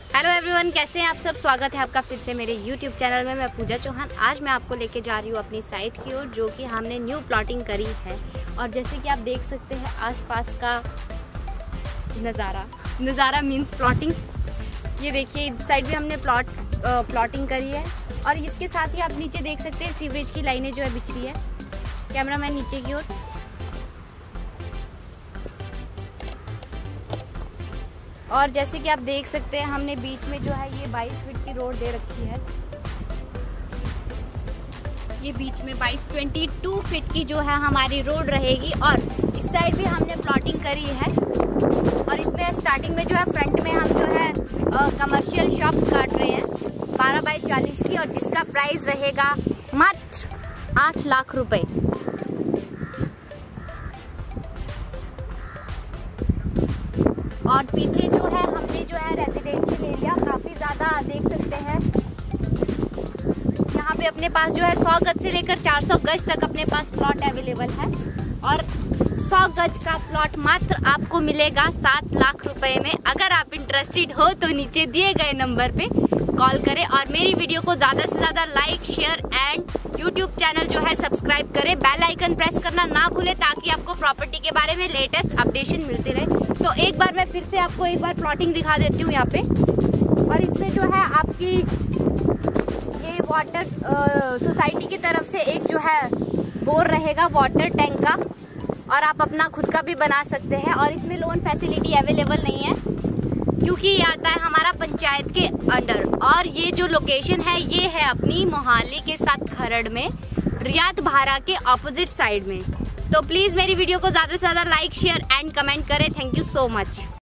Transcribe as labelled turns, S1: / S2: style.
S1: Hello everyone, कैसे हैं आप सब। स्वागत है आपका फिर से मेरे YouTube चैनल में। मैं पूजा चौहान। आज मैं आपको लेके जा रही हूँ अपनी साइट की ओर, जो कि हमने न्यू प्लॉटिंग करी है। और जैसे कि आप देख सकते हैं आसपास का नज़ारा मींस प्लॉटिंग। ये देखिए, इस साइड भी हमने प्लॉटिंग करी है। और इसके साथ ही आप नीचे देख सकते हैं सीवरेज की लाइनें जो है बिछ रही है। कैमरा मैन नीचे की ओर। और जैसे कि आप देख सकते हैं हमने बीच में जो है ये 22 फीट की रोड दे रखी है। ये बीच में 22 फीट की जो है हमारी रोड रहेगी। और इस साइड भी हमने प्लॉटिंग करी है। और इसमें स्टार्टिंग में जो है फ्रंट में हम जो है कमर्शियल शॉप्स काट रहे हैं 12 बाई 40 की, और जिसका प्राइस रहेगा मात्र 8 लाख रुपए। और पीछे जो है हमने जो है रेजिडेंशियल एरिया काफ़ी ज़्यादा देख सकते हैं। यहाँ पे अपने पास जो है 100 गज से लेकर 400 गज तक अपने पास प्लॉट अवेलेबल है। और 100 गज का प्लॉट मात्र आपको मिलेगा 7 लाख रुपए में। अगर आप इंटरेस्टेड हो तो नीचे दिए गए नंबर पे कॉल करें और मेरी वीडियो को ज़्यादा से ज़्यादा like, share and YouTube channel जो है सब्सक्राइब करें। बेल आइकन प्रेस करना ना भूलें ताकि आपको प्रॉपर्टी के बारे में लेटेस्ट अपडेशन मिलते रहे। तो एक बार मैं फिर से आपको एक बार प्लॉटिंग दिखा देती हूँ यहाँ पे। और इसमें जो है आपकी ये वाटर सोसाइटी की तरफ से एक जो है बोर रहेगा वाटर टैंक का, और आप अपना खुद का भी बना सकते हैं। और इसमें लोन फैसिलिटी अवेलेबल नहीं है क्योंकि ये आता है हमारा पंचायत के अंडर। और ये जो लोकेशन है ये है अपनी मोहाली के साथ खरड़ में, रियात भारा के ऑपोजिट साइड में। तो प्लीज़ मेरी वीडियो को ज़्यादा से ज़्यादा लाइक, शेयर एंड कमेंट करें। Thank you so much.